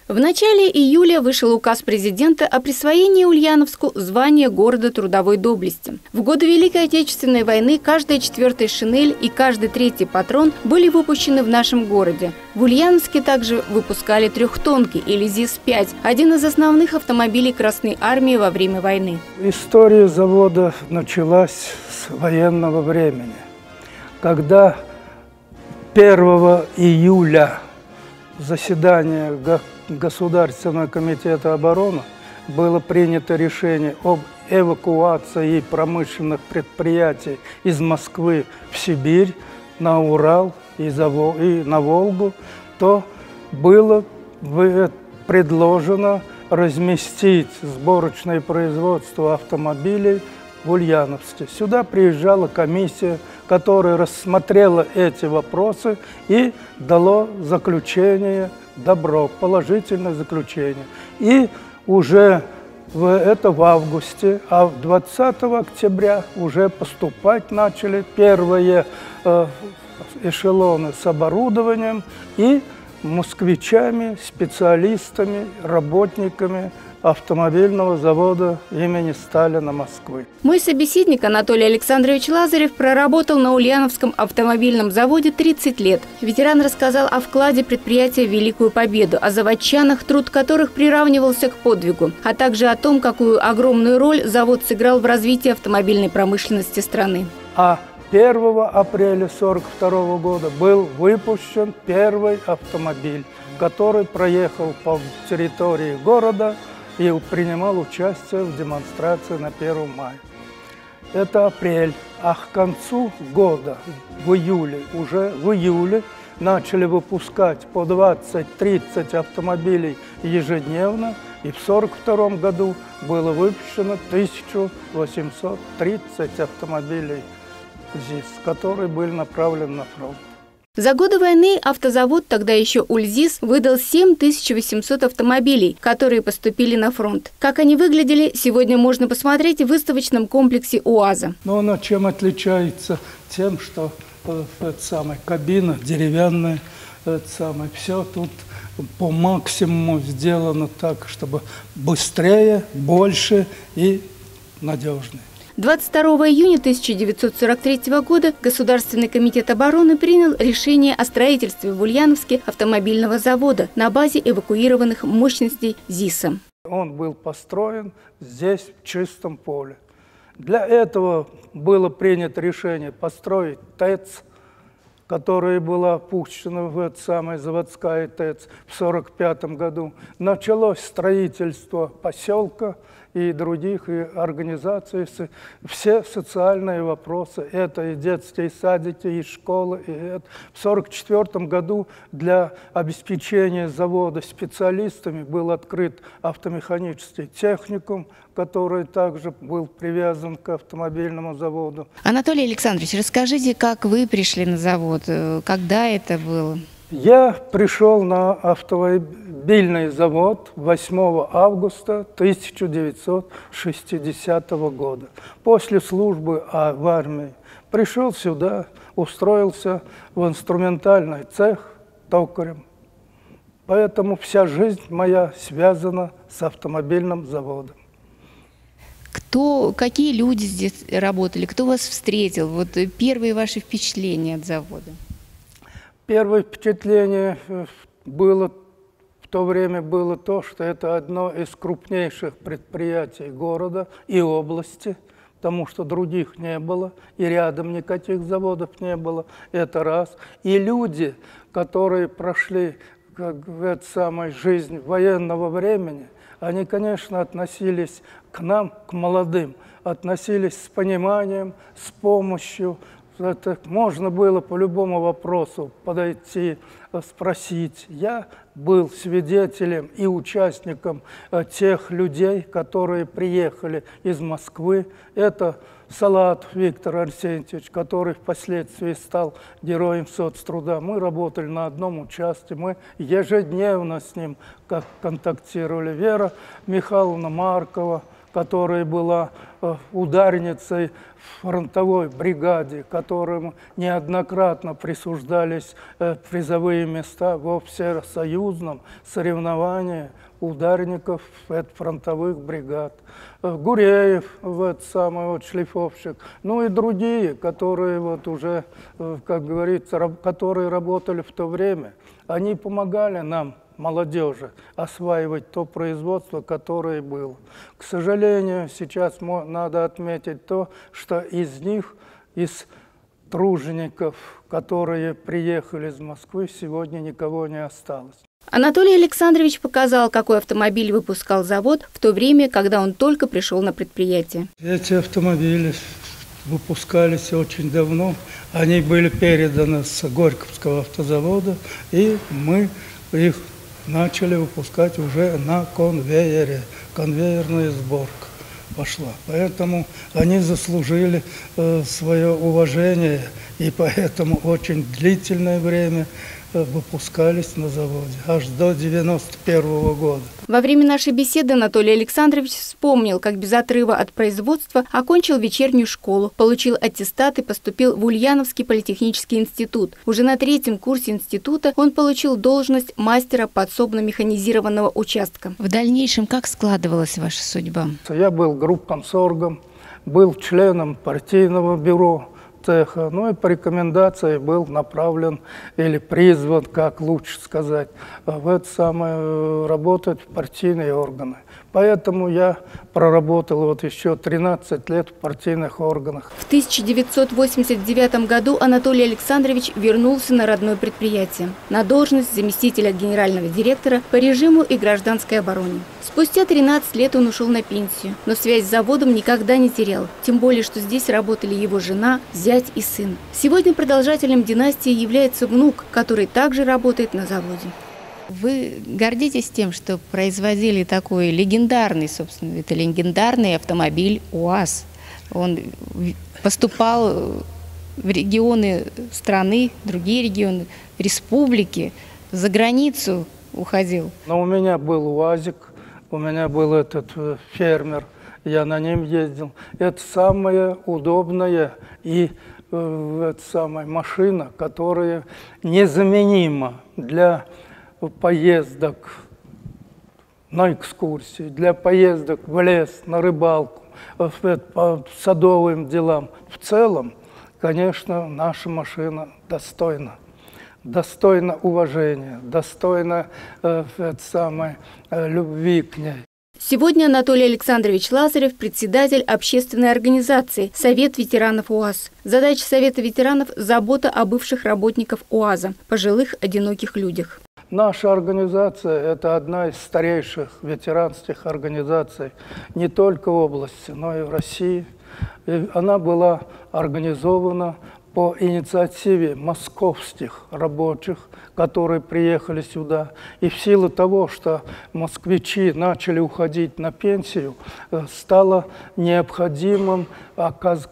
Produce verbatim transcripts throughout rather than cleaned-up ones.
В начале июля вышел указ президента о присвоении Ульяновску звания города трудовой доблести. В годы Великой Отечественной войны каждая четвертая шинель и каждый третий патрон были выпущены в нашем городе. В Ульяновске также выпускали трехтонки или ЗИС пять, один из основных автомобилей Красной Армии во время войны. История завода началась с военного времени, когда первого июля заседание Государственного комитета обороны было принято решение об эвакуации промышленных предприятий из Москвы в Сибирь, на Урал и на Волгу, то было предложено разместить сборочное производство автомобилей в Ульяновске. Сюда приезжала комиссия, которая рассмотрела эти вопросы и дала заключение добро, положительное заключение. И уже в, это в августе, а двадцатого октября уже поступать начали первые э, эшелоны с оборудованием и москвичами, специалистами, работниками автомобильного завода имени Сталина Москвы. Мой собеседник Анатолий Александрович Лазарев проработал на Ульяновском автомобильном заводе тридцать лет. Ветеран рассказал о вкладе предприятия в Великую Победу, о заводчанах, труд которых приравнивался к подвигу, а также о том, какую огромную роль завод сыграл в развитии автомобильной промышленности страны. А первого апреля сорок второго года был выпущен первый автомобиль, который проехал по территории города и принимал участие в демонстрации на первом мая. Это апрель, а к концу года, в июле, уже в июле, начали выпускать по двадцать-тридцать автомобилей ежедневно, и в сорок втором году было выпущено тысяча восемьсот тридцать автомобилей ЗИС, которые были направлены на фронт. За годы войны автозавод, тогда еще Ульзис, выдал семь тысяч восемьсот автомобилей, которые поступили на фронт. Как они выглядели, сегодня можно посмотреть в выставочном комплексе УАЗа. Но оно чем отличается? Тем, что э, это самое, кабина деревянная, это самое, все тут по максимуму сделано так, чтобы быстрее, больше и надежнее. двадцать второго июня тысяча девятьсот сорок третьего года Государственный комитет обороны принял решение о строительстве в Ульяновске автомобильного завода на базе эвакуированных мощностей ЗИСа. Он был построен здесь, в чистом поле. Для этого было принято решение построить ТЭЦ, которая была пущена в эту самую заводская ТЭЦ в сорок пятом году. Началось строительство поселка и других и организаций, все социальные вопросы, это и детские садики, и школы, и это. В сорок четвёртом году для обеспечения завода специалистами был открыт автомеханический техникум, который также был привязан к автомобильному заводу. Анатолий Александрович, расскажите, как вы пришли на завод, когда это было? Я пришел на автомобильный завод восьмого августа тысяча девятьсот шестидесятого года. После службы в армии пришел сюда, устроился в инструментальный цех токарем. Поэтому вся жизнь моя связана с автомобильным заводом. Кто, какие люди здесь работали, кто вас встретил? Вот первые ваши впечатления от завода. Первое впечатление было в то время было то, что это одно из крупнейших предприятий города и области, потому что других не было, и рядом никаких заводов не было, это раз. И люди, которые прошли как в эту самую жизнь военного времени, они, конечно, относились к нам, к молодым, относились с пониманием, с помощью. Это можно было по любому вопросу подойти, спросить. Я был свидетелем и участником тех людей, которые приехали из Москвы. Это Салатов Виктор Арсентьевич, который впоследствии стал героем соцтруда. Мы работали на одном участке, мы ежедневно с ним как контактировали. Вера Михайловна Маркова, которая была ударницей в фронтовой бригаде, которым неоднократно присуждались призовые места во всесоюзном соревновании ударников фронтовых бригад. Гуреев, вот самый вот шлифовщик, ну и другие, которые вот уже, как говорится, которые работали в то время, они помогали нам, молодежи, осваивать то производство, которое было. К сожалению, сейчас надо отметить то, что из них, из тружеников, которые приехали из Москвы, сегодня никого не осталось. Анатолий Александрович показал, какой автомобиль выпускал завод в то время, когда он только пришел на предприятие. Эти автомобили выпускались очень давно. Они были переданы с Горьковского автозавода, и мы их начали выпускать уже на конвейере. Конвейерная сборка пошла. Поэтому они заслужили э, свое уважение, и поэтому очень длительное время выпускались на заводе, аж до девяносто первого года. Во время нашей беседы Анатолий Александрович вспомнил, как без отрыва от производства окончил вечернюю школу, получил аттестат и поступил в Ульяновский политехнический институт. Уже на третьем курсе института он получил должность мастера подсобно-механизированного участка. В дальнейшем как складывалась ваша судьба? Я был группкомсоргом, был членом партийного бюро цеха, ну и по рекомендации был направлен или призван, как лучше сказать, в это самое, работать в партийные органы. Поэтому я проработал вот еще тринадцать лет в партийных органах. В тысяча девятьсот восемьдесят девятом году Анатолий Александрович вернулся на родное предприятие на должность заместителя генерального директора по режиму и гражданской обороне. Спустя тринадцать лет он ушел на пенсию, но связь с заводом никогда не терял, тем более, что здесь работали его жена, зять и сын. Сегодня продолжателем династии является внук, который также работает на заводе. Вы гордитесь тем, что производили такой легендарный, собственно, это легендарный автомобиль УАЗ. Он поступал в регионы страны, другие регионы, республики, за границу уходил. Но у меня был УАЗик, у меня был этот фермер, я на нем ездил. Это самая удобная и э, это самая машина, которая незаменима для поездок на экскурсии, для поездок в лес, на рыбалку, по садовым делам. В целом, конечно, наша машина достойна. Достойна уважения, достойна э, это самое, э, любви к ней. Сегодня Анатолий Александрович Лазарев – председатель общественной организации «Совет ветеранов УАЗ». Задача Совета ветеранов – забота о бывших работников УАЗа, пожилых одиноких людях. Наша организация – это одна из старейших ветеранских организаций не только в области, но и в России. И она была организована по инициативе московских рабочих, которые приехали сюда. И в силу того, что москвичи начали уходить на пенсию, стало необходимым как,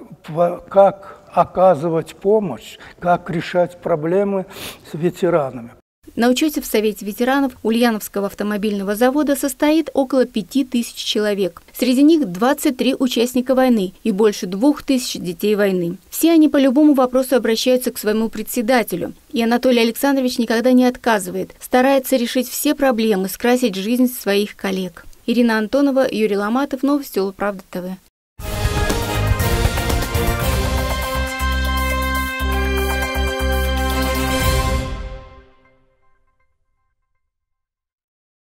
как оказывать помощь, как решать проблемы с ветеранами. На учете в Совете ветеранов Ульяновского автомобильного завода состоит около пяти тысяч человек. Среди них двадцать три участника войны и больше двух тысяч детей войны. Все они по любому вопросу обращаются к своему председателю. И Анатолий Александрович никогда не отказывает, старается решить все проблемы, скрасить жизнь своих коллег. Ирина Антонова, Юрий Ломатов, Новости Улправда ТВ.